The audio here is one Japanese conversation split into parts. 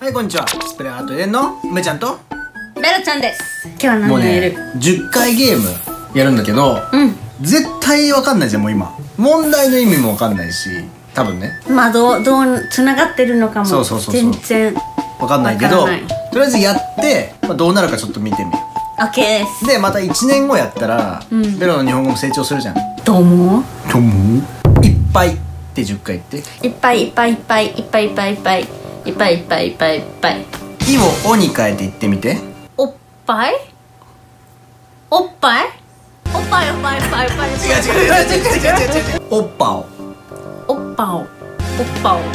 はい、こんにちは。スプレーアートエレンの梅ちゃんとベロちゃんです。今日は何もうをやる？ ね、10回ゲームやるんだけど、絶対わかんないじゃん、もう今。問題の意味もわかんないし、多分ね。 まあどう繋がってるのかも全然わかんないけど、とりあえずやって、どうなるかちょっと見てみよう。OK です。 で、また1年後やったら、ベロの日本語も成長するじゃん。 どう思う？ と思う？いっぱいって10回言って。 いっぱいいっぱいいっぱいいっぱいいっぱいいっぱいいっぱいいっぱいいっぱいいっぱい。 いをおに変えて言ってみて。 おっぱい？おっぱい？おっぱいおっぱいおっぱいおっぱい。 違う。おっぱを。 おっぱを。おっぱを。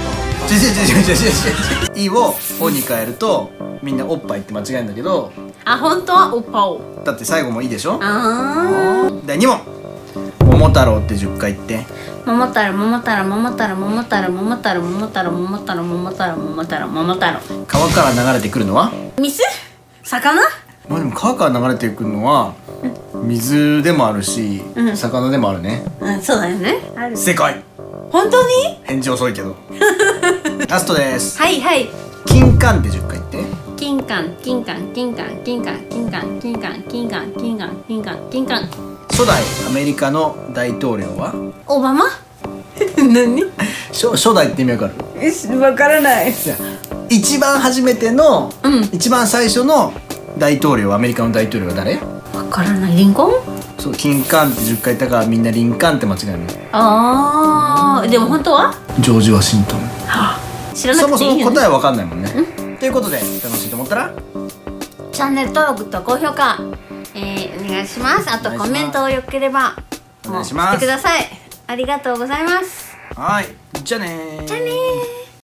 いをおに変えるとみんなおっぱいって間違えるんだけど。 あ、本当はおっぱを。 だって最後もいいでしょ。 ああ。 第2問。桃太郎って10回言って。 桃太郎桃太郎桃太郎桃太郎桃太郎桃太郎桃太郎桃太郎桃太郎桃太郎。 川から流れてくるのは水？魚？ まあでも川から流れてくるのは水でもあるし、魚でもあるね。 そうだよね。ある。 正解。 本当に？ 返事遅いけど。ラストです。 はいはい。 金柑って10回言って。 金柑金柑金柑金柑金柑金柑金柑金柑金柑金柑。 初代アメリカの大統領はオバマ？何？ 初代って意味わかる？ わからない。 一番初めての、一番最初の大統領、アメリカの大統領は誰？ わからない。リンコン？ そう、金柑って10回言ったからみんなリンカーンって間違えるの。 ああ、でも本当はジョージ・ワシントン。 知らなくていいよね。 そもそも答えはわかんないもんね。ということで楽しいと思ったらチャンネル登録と高評価、お願いします。あとコメントをよければお願いします。 してください。ありがとうございます。 はい、じゃあねー。 じゃあねー。